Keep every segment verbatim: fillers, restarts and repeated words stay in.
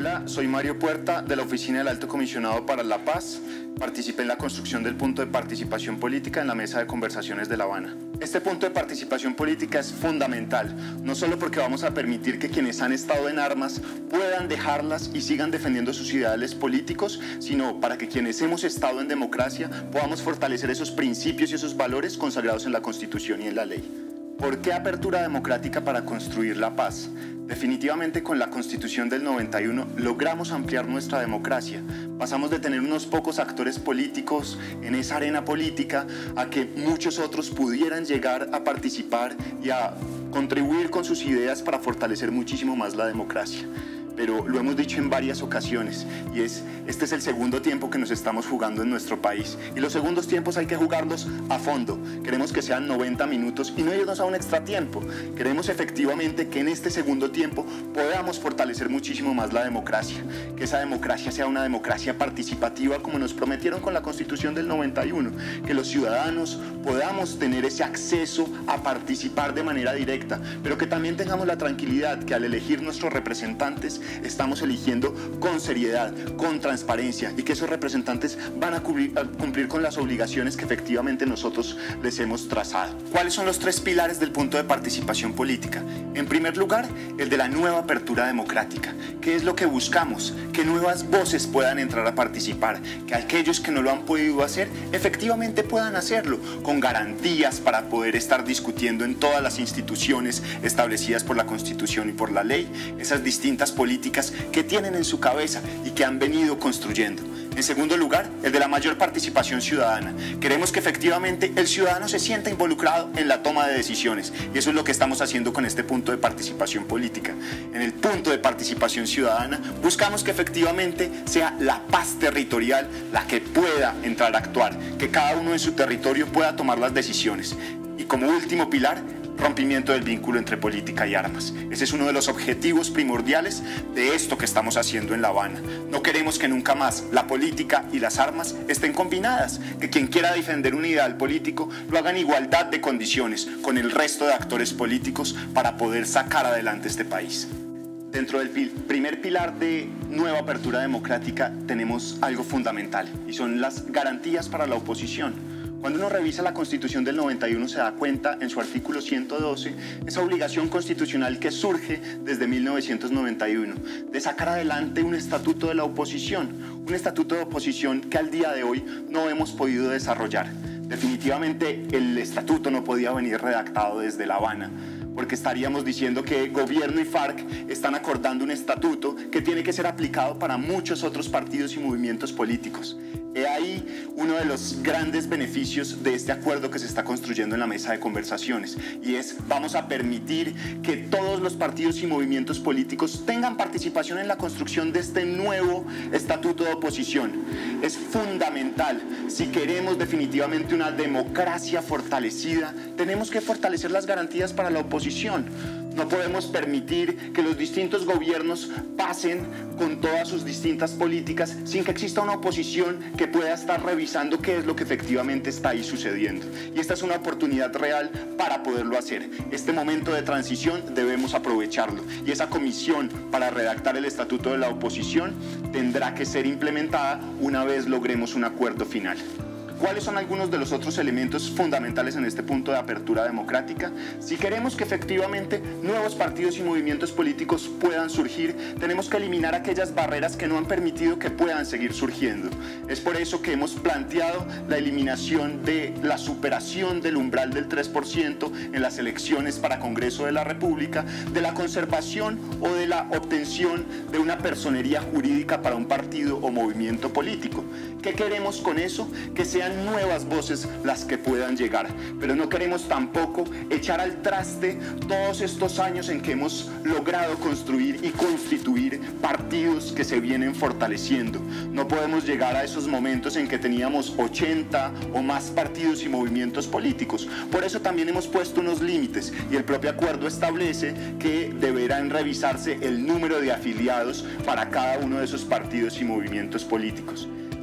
Hola, soy Mario Puerta de la Oficina del Alto Comisionado para la Paz. Participé en la construcción del punto de participación política en la mesa de conversaciones de La Habana. Este punto de participación política es fundamental, no solo porque vamos a permitir que quienes han estado en armas puedan dejarlas y sigan defendiendo sus ideales políticos, sino para que quienes hemos estado en democracia podamos fortalecer esos principios y esos valores consagrados en la Constitución y en la ley. ¿Por qué apertura democrática para construir la paz? Definitivamente con la Constitución del noventa y uno logramos ampliar nuestra democracia. Pasamos de tener unos pocos actores políticos en esa arena política a que muchos otros pudieran llegar a participar y a contribuir con sus ideas para fortalecer muchísimo más la democracia. Pero lo hemos dicho en varias ocasiones y es, este es el segundo tiempo que nos estamos jugando en nuestro país y los segundos tiempos hay que jugarlos a fondo. Queremos que sean noventa minutos y no irnos a un extratiempo. Queremos efectivamente que en este segundo tiempo podamos fortalecer muchísimo más la democracia, que esa democracia sea una democracia participativa como nos prometieron con la Constitución del noventa y uno, que los ciudadanos podamos tener ese acceso a participar de manera directa, pero que también tengamos la tranquilidad que al elegir nuestros representantes estamos eligiendo con seriedad, con transparencia y que esos representantes van a cumplir, a cumplir con las obligaciones que efectivamente nosotros les hemos trazado. ¿Cuáles son los tres pilares del punto de participación política? En primer lugar, el de la nueva apertura democrática. ¿Qué es lo que buscamos? Que nuevas voces puedan entrar a participar, que aquellos que no lo han podido hacer efectivamente puedan hacerlo, con garantías para poder estar discutiendo en todas las instituciones establecidas por la Constitución y por la ley, esas distintas políticas que tienen en su cabeza y que han venido construyendo. En segundo lugar, el de la mayor participación ciudadana. Queremos que efectivamente el ciudadano se sienta involucrado en la toma de decisiones y eso es lo que estamos haciendo con este punto de participación política. En el punto de participación ciudadana buscamos que efectivamente sea la paz territorial la que pueda entrar a actuar, que cada uno en su territorio pueda tomar las decisiones. Y como último pilar, rompimiento del vínculo entre política y armas. Ese es uno de los objetivos primordiales de esto que estamos haciendo en La Habana. No queremos que nunca más la política y las armas estén combinadas, que quien quiera defender un ideal político lo haga en igualdad de condiciones con el resto de actores políticos para poder sacar adelante este país. Dentro del primer pilar de nueva apertura democrática tenemos algo fundamental y son las garantías para la oposición. Cuando uno revisa la Constitución del noventa y uno se da cuenta en su artículo ciento doce esa obligación constitucional que surge desde mil novecientos noventa y uno de sacar adelante un estatuto de la oposición, un estatuto de oposición que al día de hoy no hemos podido desarrollar. Definitivamente el estatuto no podía venir redactado desde La Habana, porque estaríamos diciendo que gobierno y FARC están acordando un estatuto que tiene que ser aplicado para muchos otros partidos y movimientos políticos. He ahí uno de los grandes beneficios de este acuerdo que se está construyendo en la mesa de conversaciones y es vamos a permitir que todos los partidos y movimientos políticos tengan participación en la construcción de este nuevo estatuto de oposición. Es fundamental, si queremos definitivamente una democracia fortalecida, tenemos que fortalecer las garantías para la oposición. No podemos permitir que los distintos gobiernos pasen con todas sus distintas políticas sin que exista una oposición que pueda estar revisando qué es lo que efectivamente está ahí sucediendo. Y esta es una oportunidad real para poderlo hacer. Este momento de transición debemos aprovecharlo. Y esa comisión para redactar el estatuto de la oposición tendrá que ser implementada una vez logremos un acuerdo final. ¿Cuáles son algunos de los otros elementos fundamentales en este punto de apertura democrática? Si queremos que efectivamente nuevos partidos y movimientos políticos puedan surgir, tenemos que eliminar aquellas barreras que no han permitido que puedan seguir surgiendo. Es por eso que hemos planteado la eliminación de la superación del umbral del tres por ciento en las elecciones para Congreso de la República, de la conservación o de la obtención de una personería jurídica para un partido o movimiento político. ¿Qué queremos con eso? Que sean nuevas voces las que puedan llegar, pero no queremos tampoco echar al traste todos estos años en que hemos logrado construir y constituir partidos que se vienen fortaleciendo. No podemos llegar a esos momentos en que teníamos ochenta o más partidos y movimientos políticos. Por eso también hemos puesto unos límites y el propio acuerdo establece que deberán revisarse el número de afiliados para cada uno de esos partidos y movimientos políticos.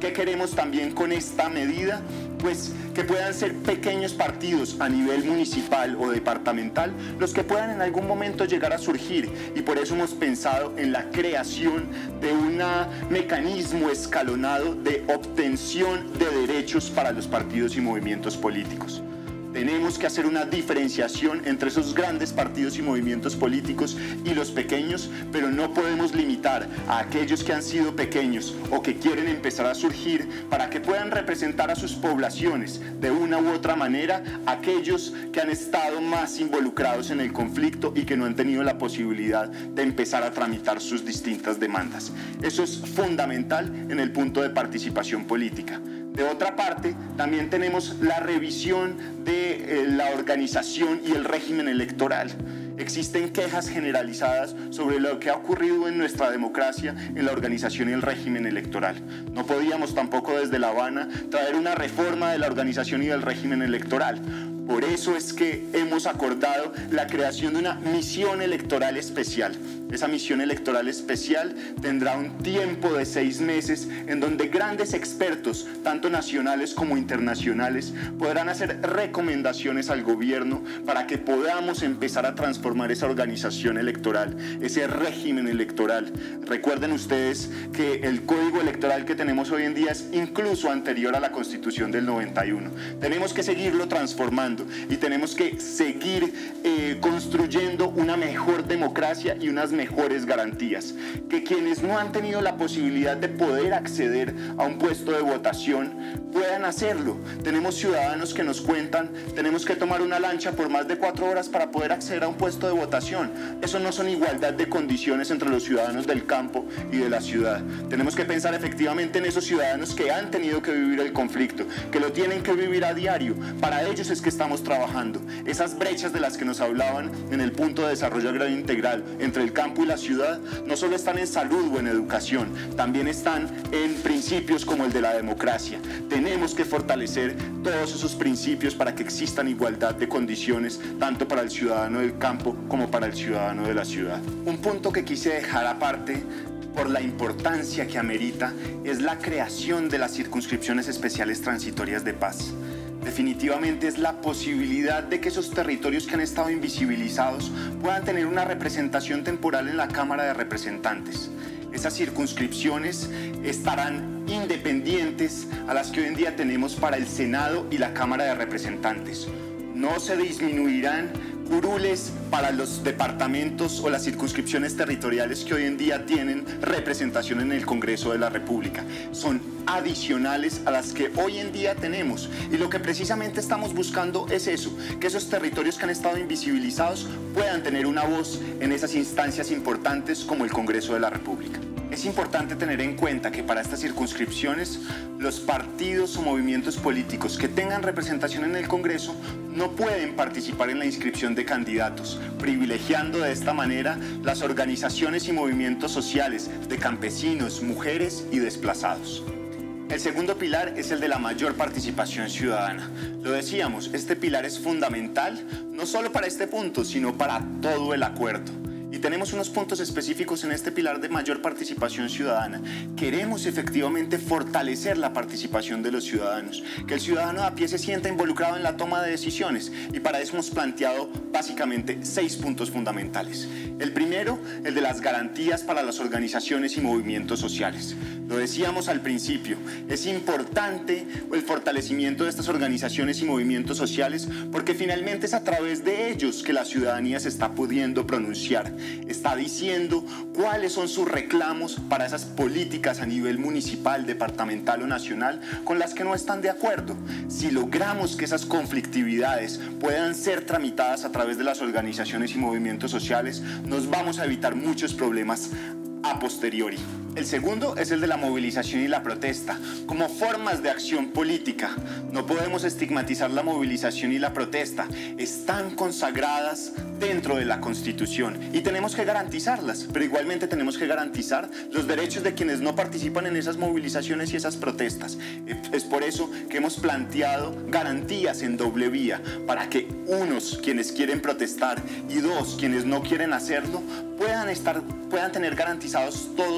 ¿Qué queremos también con esta medida? Pues que puedan ser pequeños partidos a nivel municipal o departamental los que puedan en algún momento llegar a surgir, y por eso hemos pensado en la creación de un mecanismo escalonado de obtención de derechos para los partidos y movimientos políticos. Tenemos que hacer una diferenciación entre esos grandes partidos y movimientos políticos y los pequeños, pero no podemos limitar a aquellos que han sido pequeños o que quieren empezar a surgir para que puedan representar a sus poblaciones de una u otra manera, aquellos que han estado más involucrados en el conflicto y que no han tenido la posibilidad de empezar a tramitar sus distintas demandas. Eso es fundamental en el punto de participación política. De otra parte, también tenemos la revisión de eh, la organización y el régimen electoral. Existen quejas generalizadas sobre lo que ha ocurrido en nuestra democracia en la organización y el régimen electoral. No podíamos tampoco desde La Habana traer una reforma de la organización y del régimen electoral. Por eso es que hemos acordado la creación de una misión electoral especial. Esa misión electoral especial tendrá un tiempo de seis meses en donde grandes expertos, tanto nacionales como internacionales, podrán hacer recomendaciones al gobierno para que podamos empezar a transformar esa organización electoral, ese régimen electoral. Recuerden ustedes que el código electoral que tenemos hoy en día es incluso anterior a la Constitución del noventa y uno. Tenemos que seguirlo transformando y tenemos que seguir eh, construyendo una mejor democracia y unas mejores garantías. Que quienes no han tenido la posibilidad de poder acceder a un puesto de votación puedan hacerlo. Tenemos ciudadanos que nos cuentan, tenemos que tomar una lancha por más de cuatro horas para poder acceder a un puesto de votación. Eso no son igualdad de condiciones entre los ciudadanos del campo y de la ciudad. Tenemos que pensar efectivamente en esos ciudadanos que han tenido que vivir el conflicto, que lo tienen que vivir a diario. Para ellos es que estamos trabajando. Esas brechas de las que nos hablaban en el punto de desarrollo agrario integral entre el campo y la ciudad no solo están en salud o en educación, también están en principios como el de la democracia. Tenemos que fortalecer todos esos principios para que existan igualdad de condiciones tanto para el ciudadano del campo como para el ciudadano de la ciudad. Un punto que quise dejar aparte por la importancia que amerita es la creación de las circunscripciones especiales transitorias de paz. Definitivamente es la posibilidad de que esos territorios que han estado invisibilizados puedan tener una representación temporal en la Cámara de Representantes. Esas circunscripciones estarán independientes a las que hoy en día tenemos para el Senado y la Cámara de Representantes. No se disminuirán curules para los departamentos o las circunscripciones territoriales que hoy en día tienen representación en el Congreso de la República. Son adicionales a las que hoy en día tenemos, y lo que precisamente estamos buscando es eso, que esos territorios que han estado invisibilizados puedan tener una voz en esas instancias importantes como el Congreso de la República. Es importante tener en cuenta que para estas circunscripciones los partidos o movimientos políticos que tengan representación en el Congreso no pueden participar en la inscripción de candidatos, privilegiando de esta manera las organizaciones y movimientos sociales de campesinos, mujeres y desplazados. El segundo pilar es el de la mayor participación ciudadana. Lo decíamos, este pilar es fundamental no solo para este punto, sino para todo el acuerdo. Y tenemos unos puntos específicos en este pilar de mayor participación ciudadana. Queremos efectivamente fortalecer la participación de los ciudadanos, que el ciudadano a pie se sienta involucrado en la toma de decisiones, y para eso hemos planteado básicamente seis puntos fundamentales. El primero, el de las garantías para las organizaciones y movimientos sociales. Lo decíamos al principio, es importante el fortalecimiento de estas organizaciones y movimientos sociales porque finalmente es a través de ellos que la ciudadanía se está pudiendo pronunciar. Está diciendo cuáles son sus reclamos para esas políticas a nivel municipal, departamental o nacional con las que no están de acuerdo. Si logramos que esas conflictividades puedan ser tramitadas a través de las organizaciones y movimientos sociales, nos vamos a evitar muchos problemas a posteriori. El segundo es el de la movilización y la protesta como formas de acción política. No podemos estigmatizar la movilización y la protesta. Están consagradas dentro de la Constitución y tenemos que garantizarlas, pero igualmente tenemos que garantizar los derechos de quienes no participan en esas movilizaciones y esas protestas. Es por eso que hemos planteado garantías en doble vía para que unos, quienes quieren protestar, y dos, quienes no quieren hacerlo, puedan estar, puedan tener garantizados todos sus derechos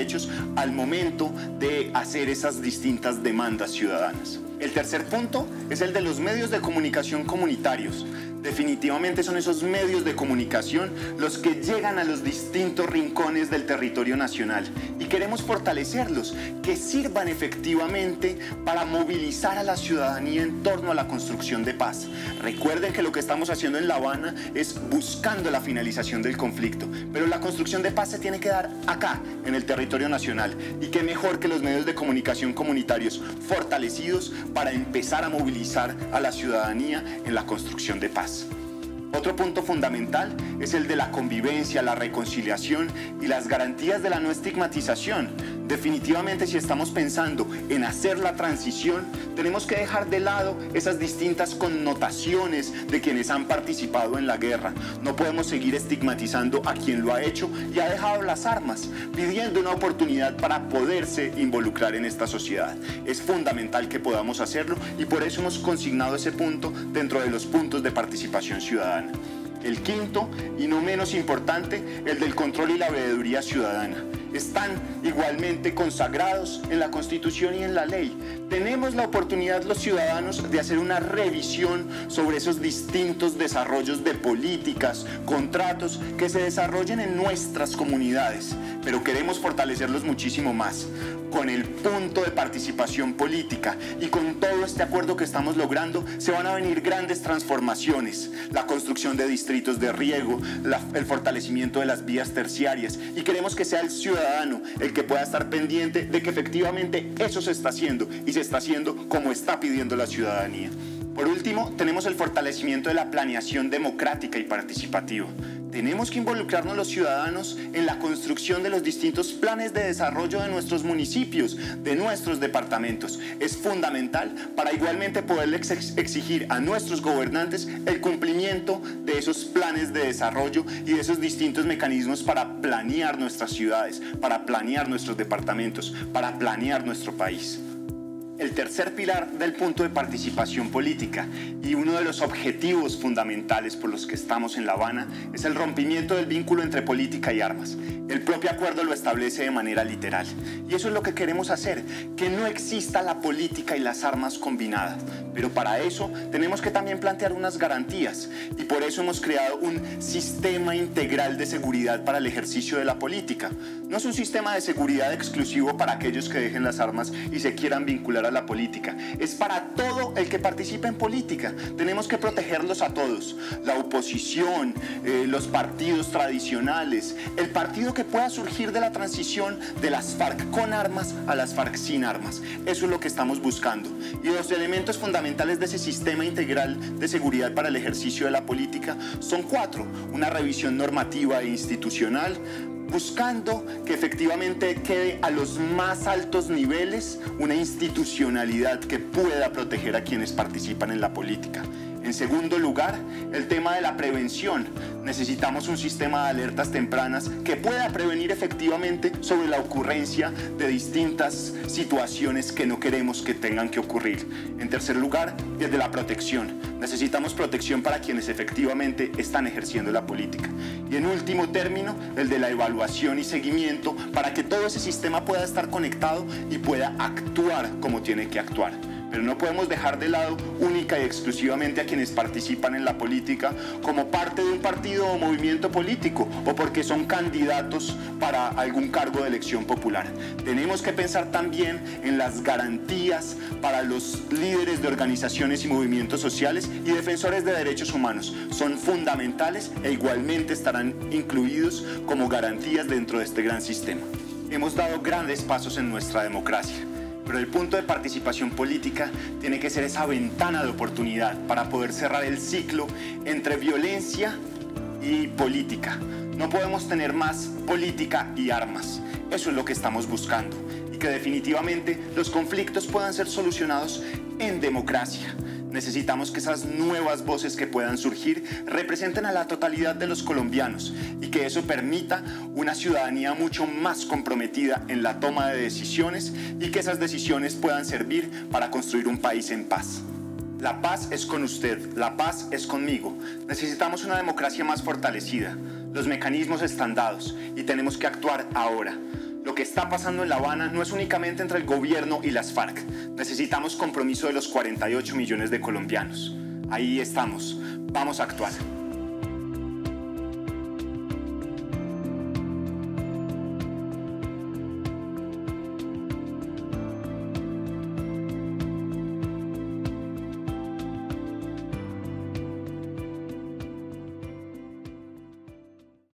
derechos al momento de hacer esas distintas demandas ciudadanas. El tercer punto es el de los medios de comunicación comunitarios. Definitivamente son esos medios de comunicación los que llegan a los distintos rincones del territorio nacional y queremos fortalecerlos, que sirvan efectivamente para movilizar a la ciudadanía en torno a la construcción de paz. Recuerden que lo que estamos haciendo en La Habana es buscando la finalización del conflicto, pero la construcción de paz se tiene que dar acá, en el territorio nacional, y qué mejor que los medios de comunicación comunitarios fortalecidos para empezar a movilizar a la ciudadanía en la construcción de paz. Otro punto fundamental es el de la convivencia, la reconciliación y las garantías de la no estigmatización. Definitivamente, si estamos pensando en hacer la transición, tenemos que dejar de lado esas distintas connotaciones de quienes han participado en la guerra. No podemos seguir estigmatizando a quien lo ha hecho y ha dejado las armas, pidiendo una oportunidad para poderse involucrar en esta sociedad. Es fundamental que podamos hacerlo y por eso hemos consignado ese punto dentro de los puntos de participación ciudadana. El quinto, y no menos importante, el del control y la veeduría ciudadana. Están igualmente consagrados en la Constitución y en la ley. Tenemos la oportunidad los ciudadanos de hacer una revisión sobre esos distintos desarrollos de políticas, contratos que se desarrollen en nuestras comunidades, pero queremos fortalecerlos muchísimo más. Con el punto de participación política y con todo este acuerdo que estamos logrando, se van a venir grandes transformaciones, la construcción de distritos de riego, la, el fortalecimiento de las vías terciarias, y queremos que sea el ciudadano el que pueda estar pendiente de que efectivamente eso se está haciendo y se está haciendo como está pidiendo la ciudadanía. Por último, tenemos el fortalecimiento de la planeación democrática y participativa. Tenemos que involucrarnos los ciudadanos en la construcción de los distintos planes de desarrollo de nuestros municipios, de nuestros departamentos. Es fundamental para igualmente poder exigir a nuestros gobernantes el cumplimiento de esos planes de desarrollo y de esos distintos mecanismos para planear nuestras ciudades, para planear nuestros departamentos, para planear nuestro país. El tercer pilar del punto de participación política y uno de los objetivos fundamentales por los que estamos en La Habana es el rompimiento del vínculo entre política y armas. El propio acuerdo lo establece de manera literal y eso es lo que queremos hacer, que no exista la política y las armas combinadas. Pero para eso tenemos que también plantear unas garantías y por eso hemos creado un sistema integral de seguridad para el ejercicio de la política. No es un sistema de seguridad exclusivo para aquellos que dejen las armas y se quieran vincular a la política. Es para todo el que participe en política. Tenemos que protegerlos a todos. La oposición, eh, los partidos tradicionales, el partido que pueda surgir de la transición de las FARC con armas a las FARC sin armas. Eso es lo que estamos buscando. Y los elementos fundamentales de ese sistema integral de seguridad para el ejercicio de la política son cuatro. Una revisión normativa e institucional, buscando que efectivamente quede a los más altos niveles una institucionalidad que pueda proteger a quienes participan en la política. En segundo lugar, el tema de la prevención. Necesitamos un sistema de alertas tempranas que pueda prevenir efectivamente sobre la ocurrencia de distintas situaciones que no queremos que tengan que ocurrir. En tercer lugar, el de la protección. Necesitamos protección para quienes efectivamente están ejerciendo la política. Y en último término, el de la evaluación y seguimiento para que todo ese sistema pueda estar conectado y pueda actuar como tiene que actuar. Pero no podemos dejar de lado única y exclusivamente a quienes participan en la política como parte de un partido o movimiento político o porque son candidatos para algún cargo de elección popular. Tenemos que pensar también en las garantías para los líderes de organizaciones y movimientos sociales y defensores de derechos humanos. Son fundamentales e igualmente estarán incluidos como garantías dentro de este gran sistema. Hemos dado grandes pasos en nuestra democracia. Pero el punto de participación política tiene que ser esa ventana de oportunidad para poder cerrar el ciclo entre violencia y política. No podemos tener más política y armas. Eso es lo que estamos buscando. Y que definitivamente los conflictos puedan ser solucionados en democracia. Necesitamos que esas nuevas voces que puedan surgir representen a la totalidad de los colombianos y que eso permita una ciudadanía mucho más comprometida en la toma de decisiones y que esas decisiones puedan servir para construir un país en paz. La paz es con usted, la paz es conmigo. Necesitamos una democracia más fortalecida. Los mecanismos están dados y tenemos que actuar ahora. Lo que está pasando en La Habana no es únicamente entre el gobierno y las FARC. Necesitamos compromiso de los cuarenta y ocho millones de colombianos. Ahí estamos. Vamos a actuar.